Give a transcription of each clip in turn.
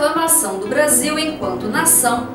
proclamação do Brasil enquanto nação,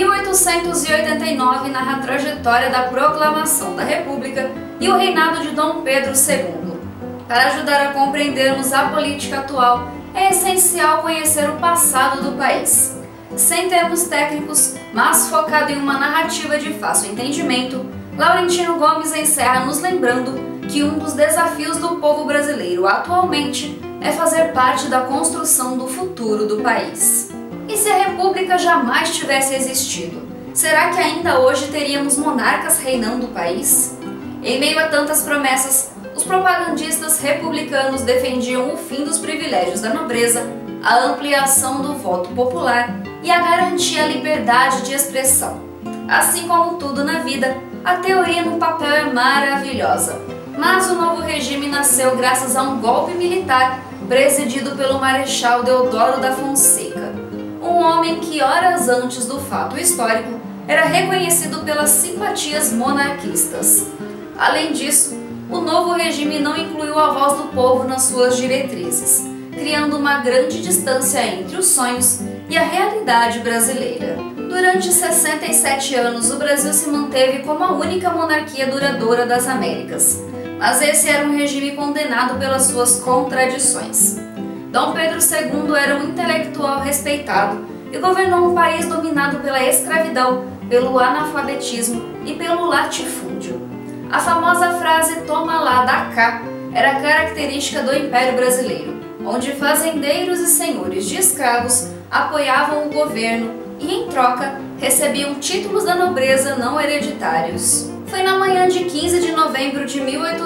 1889 narra a trajetória da proclamação da República e o reinado de Dom Pedro II. Para ajudar a compreendermos a política atual, é essencial conhecer o passado do país. Sem termos técnicos, mas focado em uma narrativa de fácil entendimento, Laurentino Gomes encerra nos lembrando que um dos desafios do povo brasileiro atualmente é fazer parte da construção do futuro do país. E se a República jamais tivesse existido, será que ainda hoje teríamos monarcas reinando o país? Em meio a tantas promessas, os propagandistas republicanos defendiam o fim dos privilégios da nobreza, a ampliação do voto popular e a garantia à liberdade de expressão. Assim como tudo na vida, a teoria no papel é maravilhosa, mas o novo regime nasceu graças a um golpe militar presidido pelo Marechal Deodoro da Fonseca, um homem que horas antes do fato histórico era reconhecido pelas simpatias monarquistas. Além disso, o novo regime não incluiu a voz do povo nas suas diretrizes, criando uma grande distância entre os sonhos e a realidade brasileira. Durante 67 anos, o Brasil se manteve como a única monarquia duradoura das Américas, mas esse era um regime condenado pelas suas contradições. Dom Pedro II era um intelectual respeitado e governou um país dominado pela escravidão, pelo analfabetismo e pelo latifúndio. A famosa frase "toma lá, dá cá" era característica do Império Brasileiro, onde fazendeiros e senhores de escravos apoiavam o governo e, em troca, recebiam títulos da nobreza não hereditários. Foi na manhã de 15 de novembro de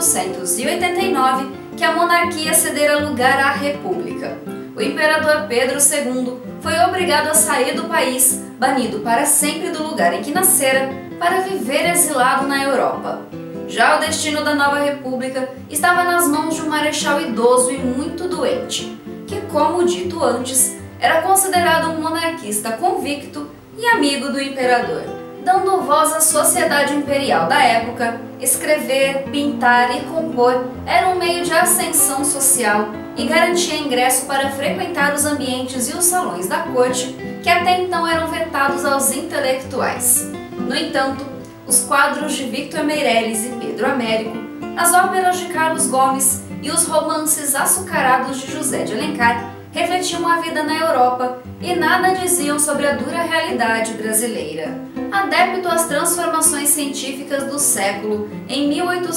1889 que a monarquia cedera lugar à República. O imperador Pedro II foi obrigado a sair do país, banido para sempre do lugar em que nascera, para viver exilado na Europa. Já o destino da nova república estava nas mãos de um marechal idoso e muito doente, que, como dito antes, era considerado um monarquista convicto e amigo do imperador. Dando voz à sociedade imperial da época, escrever, pintar e compor era um meio de ascensão social e garantia ingresso para frequentar os ambientes e os salões da corte, que até então eram vetados aos intelectuais. No entanto, os quadros de Victor Meirelles e Pedro Américo, as óperas de Carlos Gomes e os romances açucarados de José de Alencar refletiam a vida na Europa e nada diziam sobre a dura realidade brasileira. Adepto às transformações científicas do século, em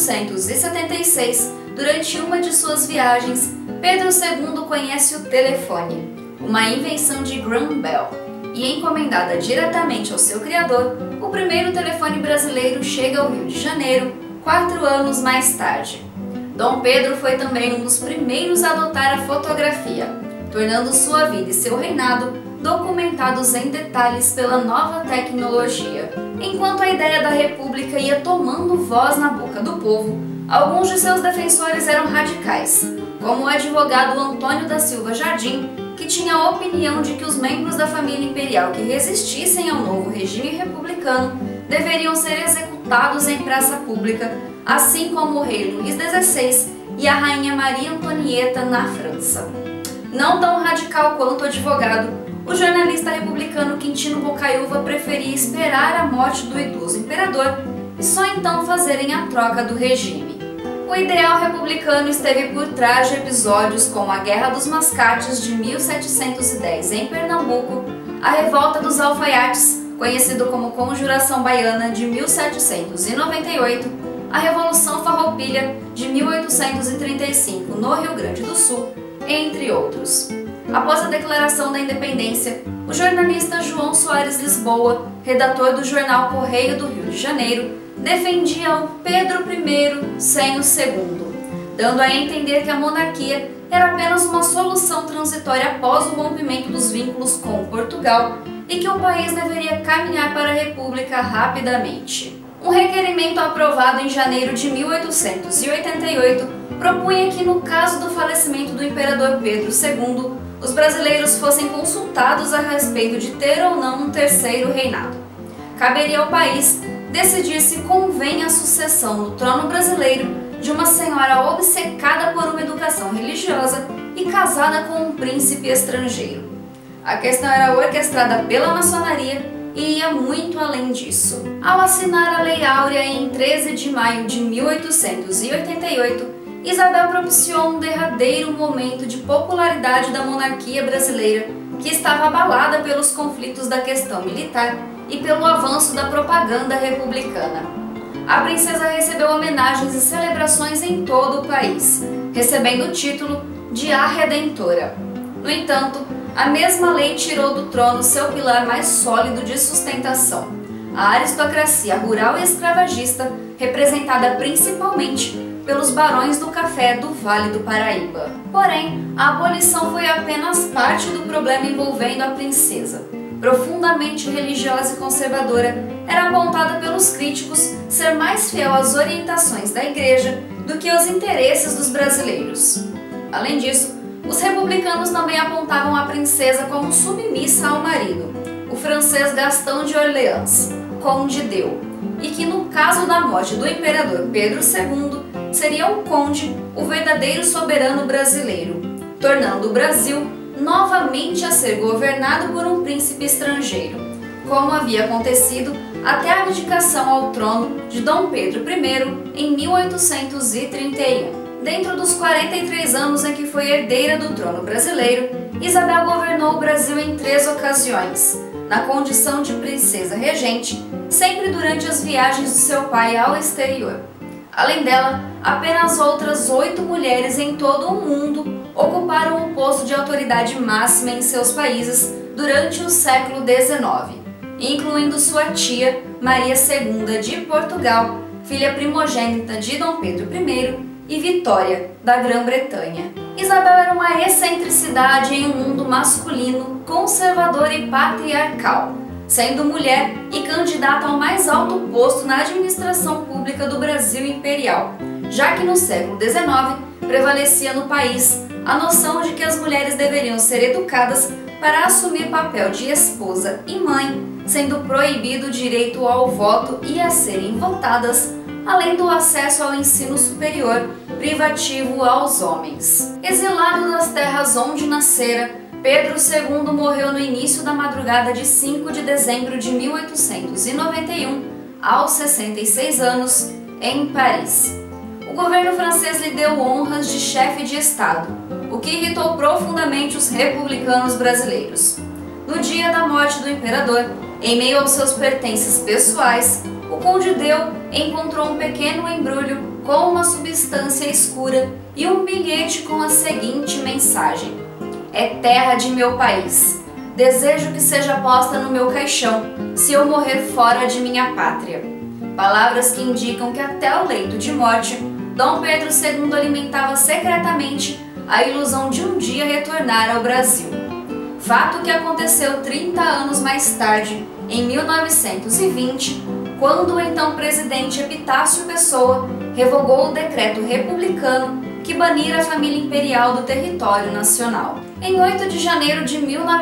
1876, durante uma de suas viagens, Pedro II conhece o telefone, uma invenção de Graham Bell, e encomendada diretamente ao seu criador, o primeiro telefone brasileiro chega ao Rio de Janeiro 4 anos mais tarde. Dom Pedro foi também um dos primeiros a adotar a fotografia, tornando sua vida e seu reinado documentados em detalhes pela nova tecnologia. Enquanto a ideia da República ia tomando voz na boca do povo, alguns de seus defensores eram radicais, como o advogado Antônio da Silva Jardim, que tinha a opinião de que os membros da família imperial que resistissem ao novo regime republicano deveriam ser executados em praça pública, assim como o rei Luís XVI e a rainha Maria Antonieta na França. Não tão radical quanto o advogado, o jornalista republicano Quintino Bocaiúva preferia esperar a morte do idoso imperador e só então fazerem a troca do regime. O ideal republicano esteve por trás de episódios como a Guerra dos Mascates de 1710 em Pernambuco, a Revolta dos Alfaiates, conhecido como Conjuração Baiana de 1798, a Revolução Farroupilha de 1835 no Rio Grande do Sul, entre outros. Após a declaração da independência, o jornalista João Soares Lisboa, redator do jornal Correio do Rio de Janeiro, defendia o Pedro I sem o segundo, dando a entender que a monarquia era apenas uma solução transitória após o rompimento dos vínculos com Portugal e que o país deveria caminhar para a República rapidamente. Um requerimento aprovado em janeiro de 1888 propunha que, no caso do falecimento do imperador Pedro II, os brasileiros fossem consultados a respeito de ter ou não um terceiro reinado. Caberia ao país decidir se convém a sucessão no trono brasileiro de uma senhora obcecada por uma educação religiosa e casada com um príncipe estrangeiro. A questão era orquestrada pela maçonaria e ia muito além disso. Ao assinar a Lei Áurea em 13 de maio de 1888, Isabel propiciou um derradeiro momento de popularidade da monarquia brasileira, que estava abalada pelos conflitos da questão militar e pelo avanço da propaganda republicana. A princesa recebeu homenagens e celebrações em todo o país, recebendo o título de A Redentora. No entanto, a mesma lei tirou do trono seu pilar mais sólido de sustentação, a aristocracia rural e escravagista, representada principalmente pelos barões do café do Vale do Paraíba. Porém, a abolição foi apenas parte do problema envolvendo a princesa. Profundamente religiosa e conservadora, era apontada pelos críticos ser mais fiel às orientações da Igreja do que aos interesses dos brasileiros. Além disso, os republicanos também apontavam a princesa como submissa ao marido, o francês Gastão de Orleans, conde d'Eu, e que no caso da morte do imperador Pedro II, seria o conde o verdadeiro soberano brasileiro, tornando o Brasil novamente a ser governado por um príncipe estrangeiro, como havia acontecido até a abdicação ao trono de Dom Pedro I em 1831. Dentro dos 43 anos em que foi herdeira do trono brasileiro, Isabel governou o Brasil em 3 ocasiões, na condição de princesa regente, sempre durante as viagens do seu pai ao exterior. Além dela, apenas outras 8 mulheres em todo o mundo ocuparam o posto de autoridade máxima em seus países durante o século XIX, incluindo sua tia, Maria II de Portugal, filha primogênita de Dom Pedro I, e Vitória, da Grã-Bretanha. Isabel era uma excentricidade em um mundo masculino, conservador e patriarcal, sendo mulher e candidata ao mais alto posto na administração pública do Brasil imperial, já que no século XIX prevalecia no país a noção de que as mulheres deveriam ser educadas para assumir papel de esposa e mãe, sendo proibido o direito ao voto e a serem votadas, além do acesso ao ensino superior privativo aos homens. Exilado das terras onde nascera, Pedro II morreu no início da madrugada de 5 de dezembro de 1891, aos 66 anos, em Paris. O governo francês lhe deu honras de chefe de Estado, o que irritou profundamente os republicanos brasileiros. No dia da morte do imperador, em meio aos seus pertences pessoais, o conde d'Eu encontrou um pequeno embrulho com uma substância escura e um bilhete com a seguinte mensagem: "É terra de meu país. Desejo que seja posta no meu caixão, se eu morrer fora de minha pátria." Palavras que indicam que até o leito de morte, Dom Pedro II alimentava secretamente a ilusão de um dia retornar ao Brasil. Fato que aconteceu 30 anos mais tarde, em 1920, quando o então presidente Epitácio Pessoa revogou o decreto republicano que banira a família imperial do território nacional. Em 8 de janeiro de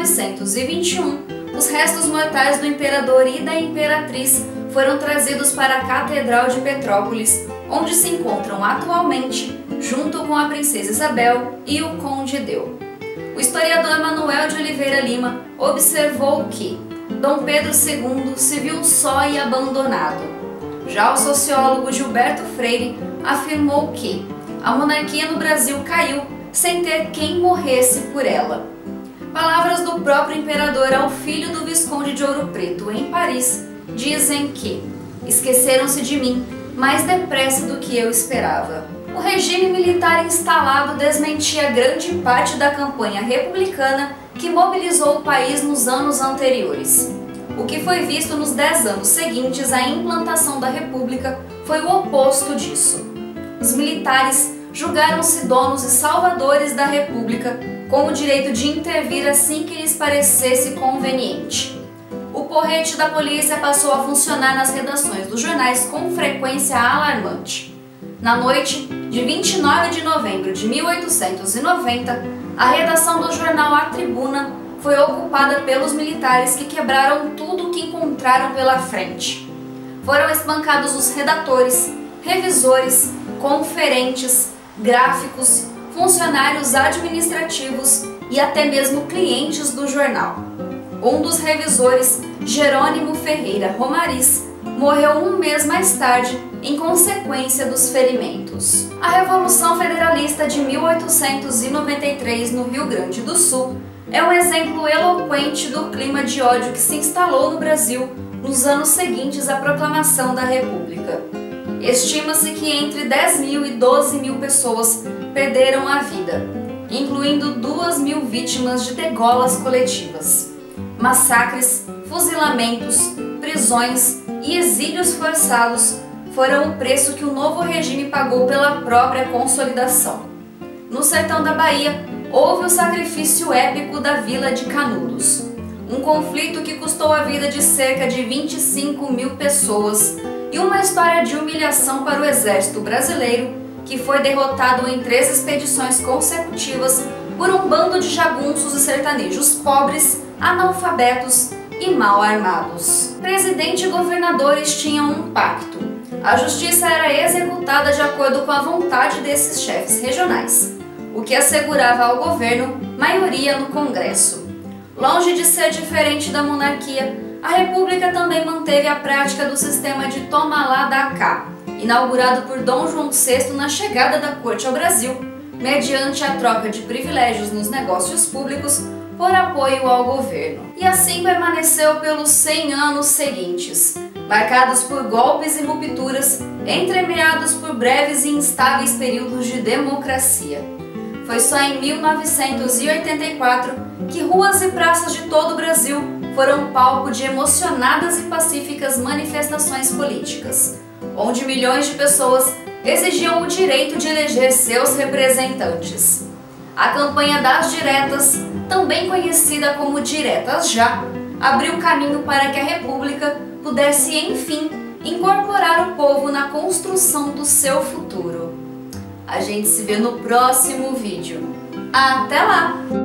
1921, os restos mortais do imperador e da imperatriz foram trazidos para a Catedral de Petrópolis, onde se encontram atualmente, junto com a princesa Isabel e o conde d'Eu. O historiador Manuel de Oliveira Lima observou que Dom Pedro II se viu só e abandonado. Já o sociólogo Gilberto Freire afirmou que a monarquia no Brasil caiu sem ter quem morresse por ela. Palavras do próprio imperador ao filho do Visconde de Ouro Preto em Paris dizem que esqueceram-se de mim mais depressa do que eu esperava. O regime militar instalado desmentia grande parte da campanha republicana que mobilizou o país nos anos anteriores. O que foi visto nos 10 anos seguintes à implantação da República foi o oposto disso. Os militares julgaram-se donos e salvadores da República, com o direito de intervir assim que lhes parecesse conveniente. O porrete da polícia passou a funcionar nas redações dos jornais com frequência alarmante. Na noite de 29 de novembro de 1890, a redação do jornal A Tribuna foi ocupada pelos militares que quebraram tudo o que encontraram pela frente. Foram espancados os redatores, revisores, conferentes, gráficos, funcionários administrativos e até mesmo clientes do jornal. Um dos revisores, Jerônimo Ferreira Romariz, morreu um mês mais tarde em consequência dos ferimentos. A Revolução Federalista de 1893 no Rio Grande do Sul é um exemplo eloquente do clima de ódio que se instalou no Brasil nos anos seguintes à proclamação da República. Estima-se que entre 10.000 e 12.000 pessoas perderam a vida, incluindo 2.000 vítimas de degolas coletivas. Massacres, fuzilamentos, prisões e exílios forçados foram o preço que o novo regime pagou pela própria consolidação. No sertão da Bahia, houve o sacrifício épico da Vila de Canudos, um conflito que custou a vida de cerca de 25.000 pessoas e uma história de humilhação para o exército brasileiro, que foi derrotado em 3 expedições consecutivas por um bando de jagunços e sertanejos pobres, analfabetos e mal armados. Presidente e governadores tinham um pacto. A justiça era executada de acordo com a vontade desses chefes regionais, o que assegurava ao governo maioria no Congresso. Longe de ser diferente da monarquia, a República também manteve a prática do sistema de toma lá da cá, inaugurado por Dom João VI na chegada da corte ao Brasil, mediante a troca de privilégios nos negócios públicos por apoio ao governo. E assim permaneceu pelos 100 anos seguintes, marcados por golpes e rupturas, entremeados por breves e instáveis períodos de democracia. Foi só em 1984 que ruas e praças de todo o Brasil foram palco de emocionadas e pacíficas manifestações políticas, onde milhões de pessoas exigiam o direito de eleger seus representantes. A campanha das diretas, também conhecida como Diretas Já, abriu caminho para que a República pudesse, enfim, incorporar o povo na construção do seu futuro. A gente se vê no próximo vídeo. Até lá!